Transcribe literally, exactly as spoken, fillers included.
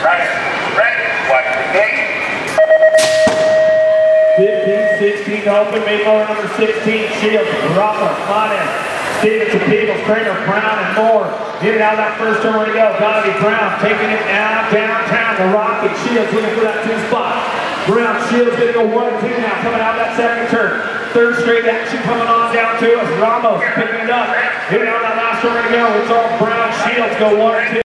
Right. Ready. Watch the gate. fifteen sixteen open, Mayflower number sixteen, Shields, Rama, Monan, Stevenson, Peebles, Kramer, Brown, and Moore. Get it out of that first turn, where to go. Gotta be Brown taking it now downtown. The Rocket, Shields looking for that two spot. Brown, Shields gonna go one two now, coming out of that second turn. Third straight action coming on down to us. Ramos picking it up. Get it out of that last turn, where to go. It's all Brown, Shields go one two.